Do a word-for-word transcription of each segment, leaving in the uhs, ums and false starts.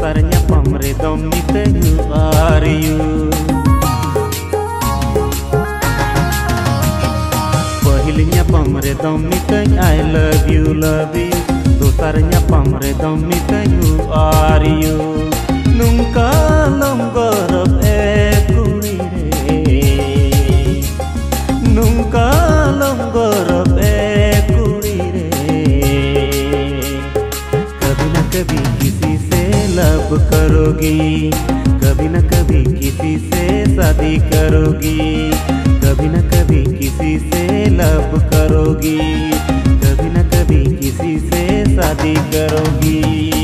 dosar nyapam redom miteng who are you. Pahil nyapam redom miteng I love you love you. Dosar nyapam redom miteng who are you. Nungka lam gorab e kuri re. Nungka lam gorab e kuri re. कभी न कभी किसी से लब करोगी, कभी न कभी किसी से शादी करोगी, कभी न कभी किसी से लब करोगी, कभी न कभी किसी से शादी करोगी.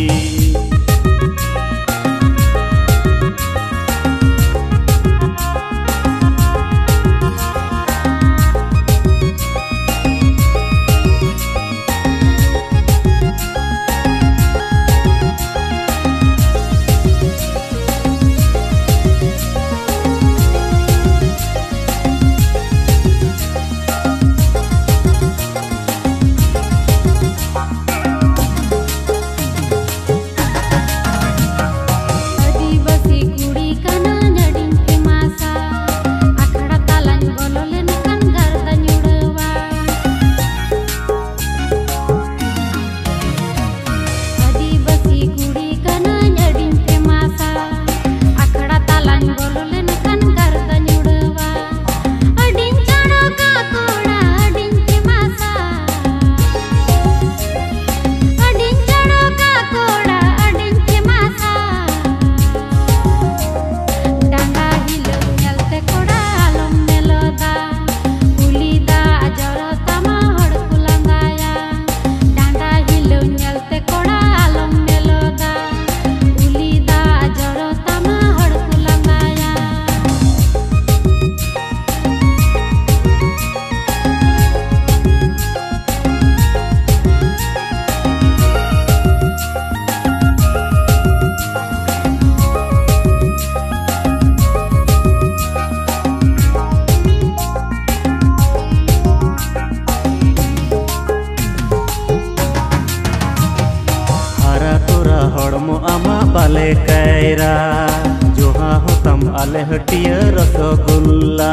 हड़मो आमा बाले कैरा जोहा होतम आले हटिया रसगुल्ला.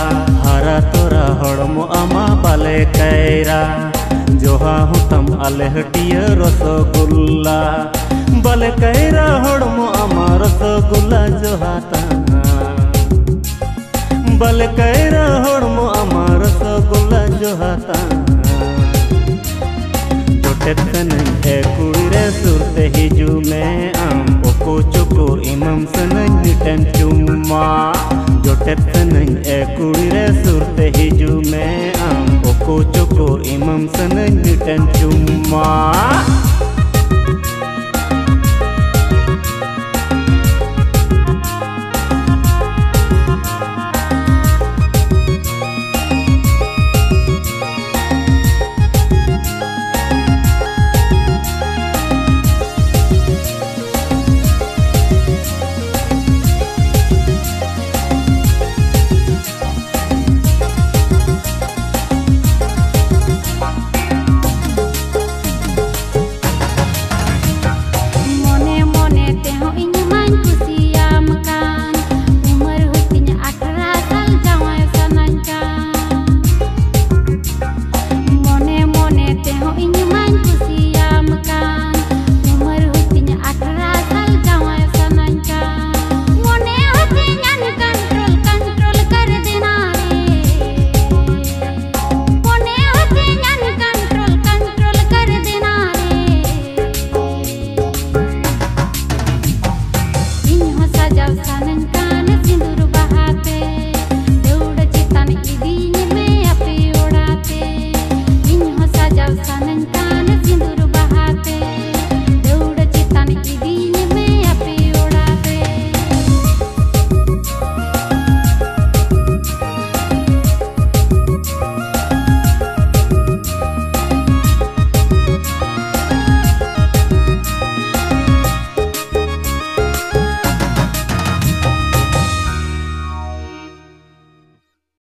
हरा तोरा हड़मो आमा बाले कैरा जोहा होतम आले हटिया रसगुल्ला. बाले कैरा हड़मो आमा रसगुल्ला जोहाता. बाले कैरा हड़मो आमा रसगुल्ला जोहाता. है कुड़ी रे सुरते हिजू में आम ओको चुकुर इमम सनन मिटन चुम्मा. जोटेत सनन ए कुड़ी रे सुरते हिजू में आम ओको चुकुर इमम सनन मिटन चुम्मा.